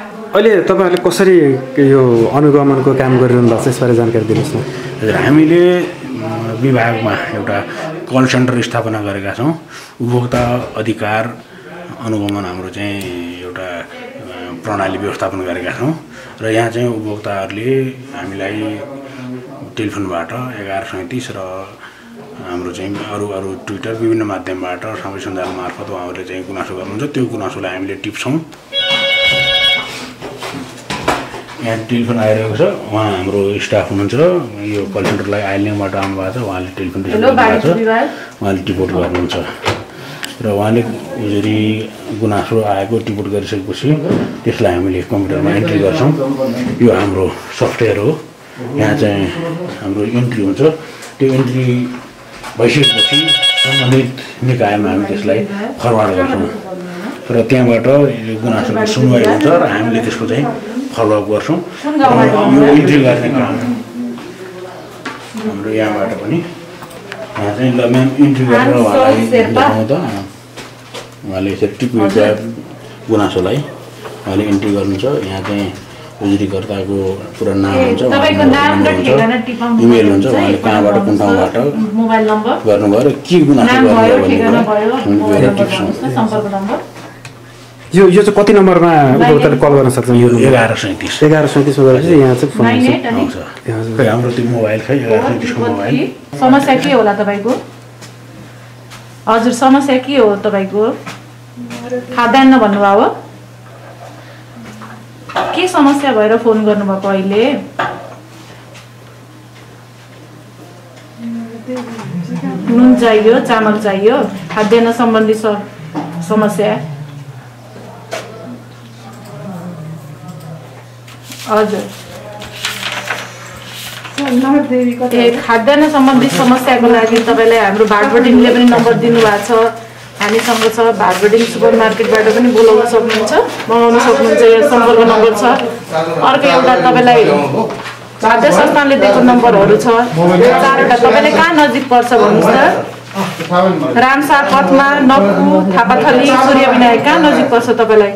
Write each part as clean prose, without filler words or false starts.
अहिले तपाईहरुले कसरी यो अनुगमनको काम गरिरहनु भएको छ यसबारे जानकारी दिनुहोस् न। हजुर, हामीले विभागमा एउटा कल सेन्टर स्थापना गरेका छौँ। उपभोक्ता अधिकार अनुगमन हाम्रो चाहिँ एउटा प्रणाली व्यवस्थापन गरेका छौँ र यहाँ चाहिँ उपभोक्ताहरूले हामीलाई टेलिफोनबाट 1137 र हाम्रो चाहिँ अरू ट्विटर विभिन्न माध्यमबाट सामाजिक सञ्जाल मार्फत उहाँहरूले चाहिँ गुनासो गर्नुहुन्छ। त्यो गुनासोलाई हामीले टिप्छौँ। यहाँ टेलिफोन आइरहेको छ, उहाँ हाम्रो स्टाफ हुनुहुन्छ, यो कल सेन्टरलाई आइलिङबाट आउनुभएको छ, उहाँले टेलिफोन रिसिभ गर्नुभएको छ, उहाँले टिपोट गर्नुहुन्छ र उहाँले यसरी गुनासो आएको टिपोट गरिसकेपछि त्यसलाई हामीले कम्प्युटरमा एन्ट्री गर्छौँ। यो हाम्रो सफ्टवेयर हो। यहाँ चाहिँ हाम्रो इन्ट्री हुन्छ। त्यो इन्ट्री भइसकेपछि सम्बन्धित निकायमा हामी त्यसलाई फरवार्ड गर्छौँ र त्यहाँबाट यो गुनासोको सुनवाई हुन्छ र हामीले त्यसको चाहिँ फलोअप गर्छौँ। यो इन्ट्री गर्ने काम हाम्रो यहाँबाट पनि यहाँ चाहिँ ल म्याम इन्ट्री गरेर उहाँलाई देखाउँ त। उहाँले यसरी टिपेको गुनासोलाई उहाँले इन्ट्री गर्नुहुन्छ। यहाँ चाहिँ उजुरीकर्ताको पुरा नाम हुन्छ, इमेल हुन्छ, उहाँले कहाँबाट कुन ठाउँबाट गर्नुभयो र के गुनासो गर्नुभयो टिप्छौँ। यो चाहिँ कति नम्बरमा उपभोक्ताले कल गर्न सक्छ? यो 1137 1137 मा गएपछि यहाँ चाहिँ फोन आउँछ। खै हाम्रो त्यो मोबाइल खै 1137 को मोबाइल। समस्या के होला तपाईको? हजुर, समस्या के हो तपाईको? खाद्यान्न भन्नुभयो हो? के समस्या भएर फोन गर्नुभएको अहिले? नुन चाहियो, चामल चाहियो, खाद्यान्न सम्बन्धी समस्या। हजुर, खाद्यान्न सम्बन्धी समस्याको लागि तपाईँलाई हाम्रो भाटबडिङले पनि नम्बर दिनुभएको छ, हामीसँग छ। भाटबडिङ सुपर मार्केटबाट पनि बोलाउन सक्नुहुन्छ, मगाउन सक्नुहुन्छ। यो सम्पर्क नम्बर छ। अर्को एउटा तपाईँलाई खाद्य संस्थानले दिएको नम्बरहरू छ, 4वटा। तपाईँलाई कहाँ नजिक पर्छ भन्नुहोस् त? रामसा, पथमा, नक्कु, थापाथली, सूर्यविनायक कहाँ नजिक पर्छ तपाईँलाई?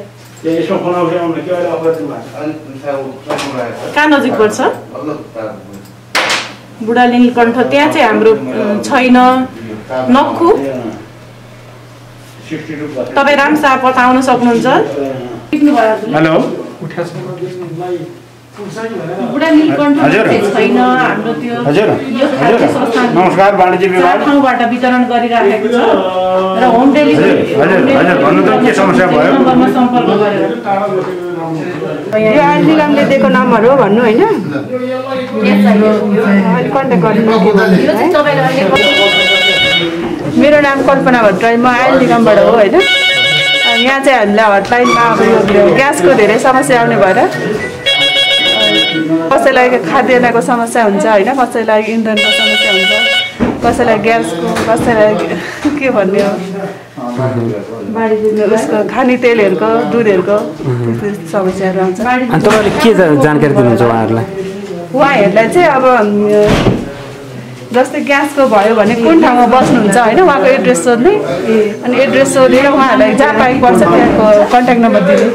कहाँ नजिक पर्छ? बुढा नीलकण्ठ त्यहाँ चाहिँ हाम्रो छैन। नक्कु तपाईँ रामसापथ आउन सक्नुहुन्छ। हेलो, बुढा नीलकण्ठ छैन हाम्रो त्यो यो खाद्य संस्थान नमस्कार, वाणिज्य विभाग ठाउँबाट वितरण गरिराखेको छ र होम डेलिभरी भन्नु त के समस्या भयो? नम्बरमा सम्पर्क गरेर यो निगमले दिएको नम्बर हो भन्नु हैन? कन्ट्याक्ट गर्नु के भन्नु? यो चाहिँ तपाईले मेरो नाम कल्पना भट्टराई, म आयल निगमबाट हो हैन। यहाँ चाहिँ हामीलाई हटलाइनमा अब यो ग्यासको धेरै समस्या आउने भएर कसैलाई खाद्यान्नको समस्या हुन्छ हैन, कसैलाई इन्धनको समस्या हुन्छ, कसैलाई ग्यासको, कसैलाई के भन्ने हो उसको खाने तेलहरूको, दुधहरूको समस्याहरू आउँछ। अनि तपाईँले के जानकारी दिनुहुन्छ उहाँहरूलाई? उहाँहरूलाई चाहिँ अब जस्तै ग्यासको भयो भने कुन ठाउँमा बस्नुहुन्छ हैन, उहाँको एड्रेस सोध्ने, अनि एड्रेस सोधेर उहाँहरूलाई जहाँ पाइ पर्छ त्यहाँको कन्ट्याक्ट नम्बर दिने।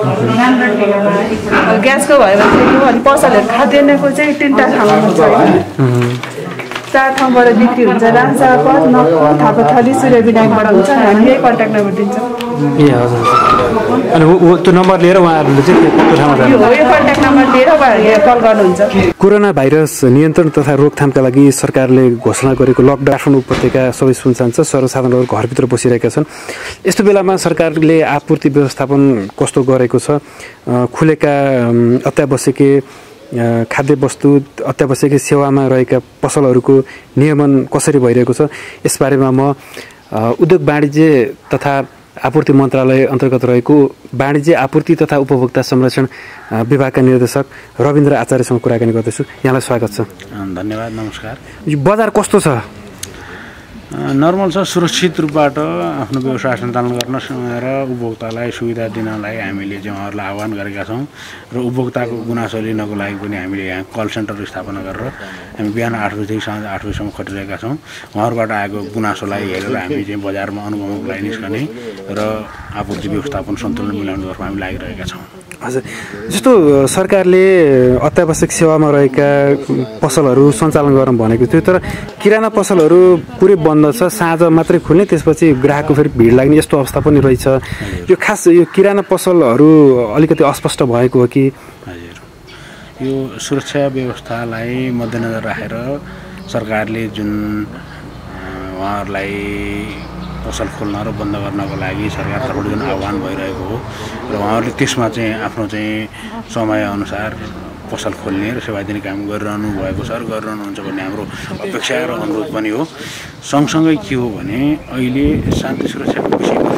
ग्यासको भयो भने चाहिँ अनि पसलहरू खाद्यान्नको चाहिँ 3टा ठाउँमा छ हैन। 4 ठाउँबाट बिक्री हुन्छ। रामसा, पथ, नक्कु, थापाथली, सूर्यविनायकबाट हुन्छ। हामी यही कन्ट्याक्ट नम्बर दिन्छौँ। ए हजुर। अनि त्यो नम्बर लिएर उहाँहरूले चाहिँ त्यो ठाउँमा यो कन्ट्याक्ट नम्बर लिएर उहाँहरूले कल गर्नुहुन्छ। कोरोना भाइरस नियन्त्रण तथा रोकथामका लागि सरकारले घोषणा गरेको लकडाउन उपत्यका सबै सुनसान छ। सर्वसाधारणहरू घरभित्र बसिरहेका छन्। यस्तो बेलामा सरकारले आपूर्ति व्यवस्थापन कस्तो गरेको छ? खुलेका अत्यावश्यकीय खाद्य वस्तु, अत्यावश्यकीय सेवामा रहेका पसलहरूको नियमन कसरी भइरहेको छ? यसबारेमा म उद्योग वाणिज्य तथा आपूर्ति मन्त्रालय अन्तर्गत रहेको वाणिज्य आपूर्ति तथा उपभोक्ता संरक्षण विभागका निर्देशक रविन्द्र आचार्यसँग कुराकानी गर्दैछु। यहाँलाई स्वागत छ। धन्यवाद, नमस्कार। यो बजार कस्तो छ? नर्मल छ सुरक्षित रूपबाट आफ्नो व्यवसाय सञ्चालन गर्न र उपभोक्तालाई सुविधा दिनलाई हामीले चाहिँ उहाँहरूलाई आह्वान गरेका छौँ र उपभोक्ताको गुनासो लिनको लागि पनि हामीले यहाँ कल सेन्टर स्थापना गरेर हामी बिहान 8 बजेदेखि साँझ 8 बजीसम्म खटिरहेका छौँ उहाँहरूबाट आएको गुनासोलाई हेरेर हामी चाहिँ बजारमा अनुगमनको लागि निस्कने र आपूर्ति व्यवस्थापन सन्तुलन मिलाउनेतर्फ हामी लागिरहेका छौँ हजुर जस्तो सरकारले अत्यावश्यक सेवामा रहेका पसलहरू सञ्चालन गर्न भनेको थियो तर किराना पसलहरू पुरै बन्द छ साँझ मात्रै खुल्ने त्यसपछि ग्राहकको फेरि भिड लाग्ने यस्तो अवस्था पनि रहेछ यो खास यो किराना पसलहरू अलिकति अस्पष्ट भएको हो कि हजुर यो सुरक्षा व्यवस्थालाई मध्यनजर राखेर सरकारले जुन उहाँहरूलाई पसल खोल्न र बन्द गर्नको लागि सरकारतर्फबाट जुन आह्वान भइरहेको हो र उहाँहरूले त्यसमा चाहिँ आफ्नो चाहिँ समयअनुसार पसल खोल्ने र सेवा दिने काम गरिरहनु भएको छ र गरिरहनुहुन्छ भन्ने हाम्रो अपेक्षा र अनुरोध पनि हो सँगसँगै के हो भने अहिले शान्ति सुरक्षाको विषयमा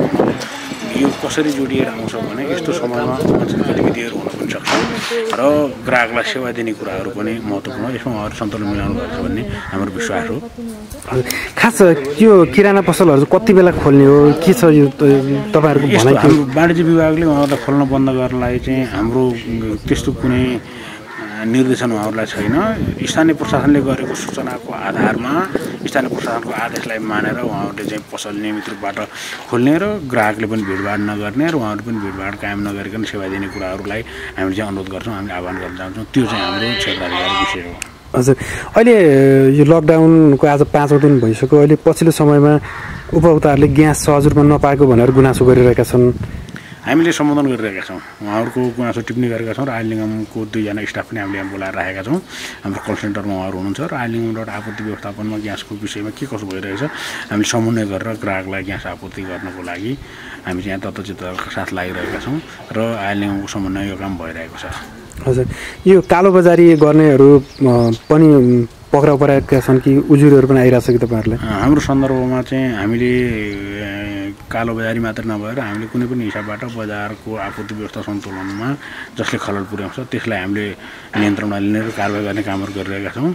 यो कसरी जोडिएर आउँछ भने यस्तो समयमा अनैतिक गतिविधिहरू हुन पनि सक्छ र ग्राहकलाई सेवा दिने कुराहरू पनि महत्त्वपूर्ण यसमा उहाँहरू सन्तुलन मिलाउनु पर्छ भन्ने हाम्रो विश्वास हो खास यो किराना पसलहरू कति बेला खोल्ने हो के छ यो तपाईँहरूको भनाइ हाम्रो वाणिज्य विभागले उहाँहरूलाई खोल्न बन्द गर्नलाई चाहिँ हाम्रो त्यस्तो कुनै निर्देशन उहाँहरूलाई छैन स्थानीय प्रशासनले गरेको सूचनाको आधारमा स्थानीय प्रशासनको आदेशलाई मानेर उहाँहरूले चाहिँ पसल नियमित रूपबाट खोल्ने र ग्राहकले पनि भिडभाड नगर्ने र उहाँहरू पनि भिडभाड कायम नगरिकन सेवा दिने कुराहरूलाई हामीले चाहिँ अनुरोध गर्छौँ हामीले आह्वान गर्न चाहन्छौँ त्यो चाहिँ हाम्रो क्षेत्राधिकारी विषय हो हजुर अहिले यो लकडाउनको आज 5औं दिन भइसक्यो अहिले पछिल्लो समयमा उपभोक्ताहरूले ग्यास सहज रूपमा नपाएको भनेर गुनासो गरिरहेका छन् हामीले सम्बोधन गरिरहेका छौँ उहाँहरूको गुनासो टिप्पणी गरेका छौँ र आइलिङमको 2 जना स्टाफ पनि हामीले यहाँ बोलाएर राखेका छौँ हाम्रो कल सेन्टरमा उहाँहरू हुनुहुन्छ र आइलिङबाट आपूर्ति व्यवस्थापनमा ग्यासको विषयमा के कसो भइरहेछ हामीले समन्वय गरेर ग्राहकलाई ग्यास आपूर्ति गर्नको लागि हामी चाहिँ यहाँ तत्वचित्तका साथ लागिरहेका छौँ र आइलिङको समन्वय यो काम भइरहेको छ हजुर यो कालोबजारी गर्नेहरू पनि पक्राउ परेका छन् कि उजुरीहरू पनि आइरहेछ कि तपाईँहरूले हाम्रो सन्दर्भमा चाहिँ हामीले कालोबजारी मात्र नभएर हामीले कुनै पनि हिसाबबाट बजारको आपूर्ति व्यवस्था सन्तुलनमा जसले खलल पुर्याउँछ त्यसलाई हामीले नियन्त्रणमा लिने र कारबाही गर्ने कामहरू गरिरहेका छौँ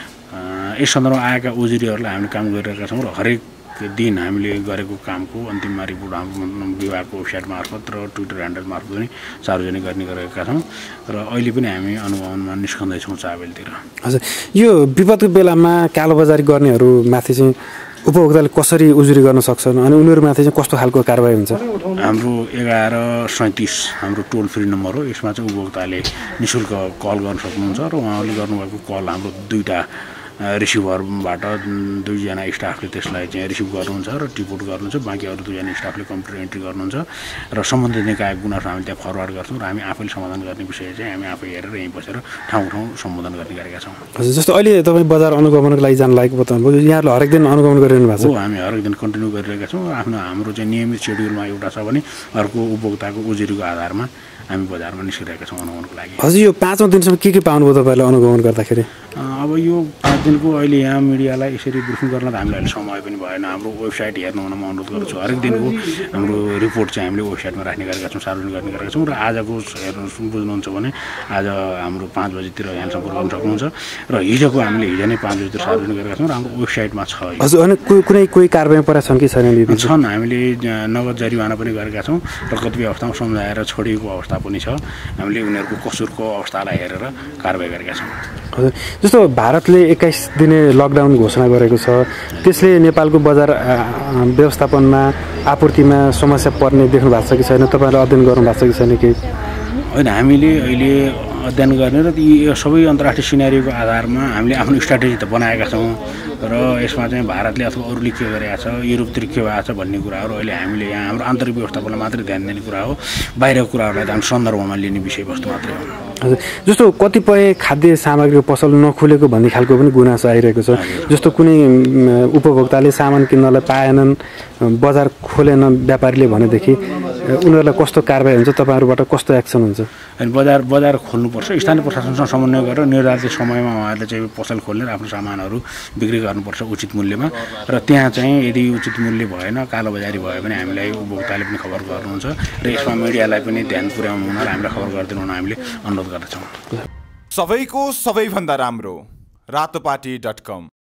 यस सन्दर्भमा आएका उजुरीहरूलाई हामीले काम गरिरहेका छौँ र हरेक दिन हामीले गरेको कामको अन्तिममा रिपोर्ट हाम्रो विभागको वेबसाइट मार्फत र ट्विटर ह्यान्डल मार्फत पनि सार्वजनिक गर्ने गरेका छौँ र अहिले पनि हामी अनुगमनमा निस्कँदैछौँ चाबेलतिर हजुर यो विपदको बेलामा कालोबजारी गर्नेहरूमाथि चाहिँ उपभोक्ताले कसरी उजुरी गर्न सक्छन् अनि उनीहरूमाथि चाहिँ कस्तो खालको कारबाही हुन्छ हाम्रो 1137 हाम्रो टोल फ्री नम्बर हो यसमा चाहिँ उपभोक्ताले निःशुल्क कल गर्न सक्नुहुन्छ र उहाँहरूले गर्नुभएको कल हाम्रो 2टा रिसिभरबाट 2 जना स्टाफले त्यसलाई चाहिँ रिसिभ गर्नुहुन्छ र रिपोर्ट गर्नुहुन्छ बाँकी अरू 2 जना स्टाफले कम्प्युटर एन्ट्री गर्नुहुन्छ र सम्बन्धित निकायको गुनासो हामी त्यहाँ फरवार्ड गर्छौँ र हामी आफैले समाधान गर्ने विषय चाहिँ हामी आफै हेरेर यहीँ बसेर ठाउँ सम्बोधन गर्ने गरेका छौँ हजुर जस्तो अहिले तपाईँ बजार अनुगमनको लागि जान लागेको बताउनुभयो यहाँहरूले हरेक दिन अनुगमन गरिरहनु भएको छ हो हामी हरेक दिन कन्टिन्यू गरिरहेका छौँ हाम्रो चाहिँ नियमित सेड्युलमा एउटा छ भने अर्को उपभोक्ताको उजुरीको आधारमा हामी बजारमा निस्किरहेका छौँ अनुगमनको लागि हजुर यो 5औं दिनसम्म के पाउनुभयो तपाईँले अनुगमन गर्दाखेरि अब यो 5 दिनको अहिले यहाँ मिडियालाई यसरी ब्रिफिङ गर्न त हामीलाई अहिले समय पनि भएन हाम्रो वेबसाइट हेर्नु हुन म अनुरोध गर्छु हरेक दिनको हाम्रो रिपोर्ट चाहिँ हामीले वेबसाइटमा राख्ने गरेका छौँ सार्वजनिक गर्ने गरेका छौँ र आजको हेर्नु बुझ्नुहुन्छ भने आज हाम्रो 5 बजीतिर यहाँ सम्पर्क गर्न सक्नुहुन्छ र हिजोको हामीले हिजो नै 5 बजीतिर सार्वजनिक गरेका छौँ र हाम्रो वेबसाइटमा छ हजुर अनि कोही कारबाही परेका छन् कि छैनन् छन् हामीले नगद जरिवाना पनि गरेका छौँ र कतिपय अवस्थामा सम्झाएर छोडिएको अवस्था पनि छ हामीले उनीहरूको कसुरको अवस्थालाई हेरेर कारबाही गरेका छौँ हजुर जस्तो भारतले 21 दिने लकडाउन घोषणा गरेको छ त्यसले नेपालको बजार व्यवस्थापनमा आपूर्तिमा समस्या पर्ने देख्नु भएको छ कि छैन तपाईँहरूले अध्ययन गर्नु भएको छ कि छैन कि होइन हामीले अहिले अध्ययन गर्ने र यी सबै अन्तर्राष्ट्रिय सिनेरियोको आधारमा हामीले आफ्नो स्ट्राटेजी त बनाएका छौँ र यसमा चाहिँ भारतले अथवा अरूले के गरेका छ युरोपतिर के भएको छ भन्ने कुराहरू अहिले हामीले यहाँ हाम्रो आन्तरिक व्यवस्थापनलाई मात्रै ध्यान दिने कुरा हो बाहिरको कुराहरूलाई त हामी सन्दर्भमा लिने विषयवस्तु मात्रै हो हजुर जस्तो कतिपय खाद्य सामग्रीको पसल नखुलेको भन्ने खालको पनि गुनासो आइरहेको छ जस्तो कुनै उपभोक्ताले सामान किन्नलाई पाएनन् बजार खोलेन व्यापारीले भनेदेखि उनीहरूलाई कस्तो कारबाही हुन्छ तपाईँहरूबाट कस्तो एक्सन हुन्छ अनि बजार खोल्नुपर्छ स्थानीय प्रशासनसँग समन्वय गरेर निर्धारित समयमा उहाँहरूले चाहिँ पसल खोल्ने र आफ्नो सामानहरू बिक्री गर्नुपर्छ उचित मूल्यमा र त्यहाँ चाहिँ यदि उचित मूल्य भएन कालोबजारी भयो भने हामीलाई उपभोक्ताले पनि खबर गर्नुहुन्छ र यसमा मिडियालाई पनि ध्यान पुर्याउनु हुन र हामीलाई खबर गरिदिनु हुन हामीले अनुरोध गर्दछौँ सबैको सबैभन्दा राम्रो रातोपाटी.com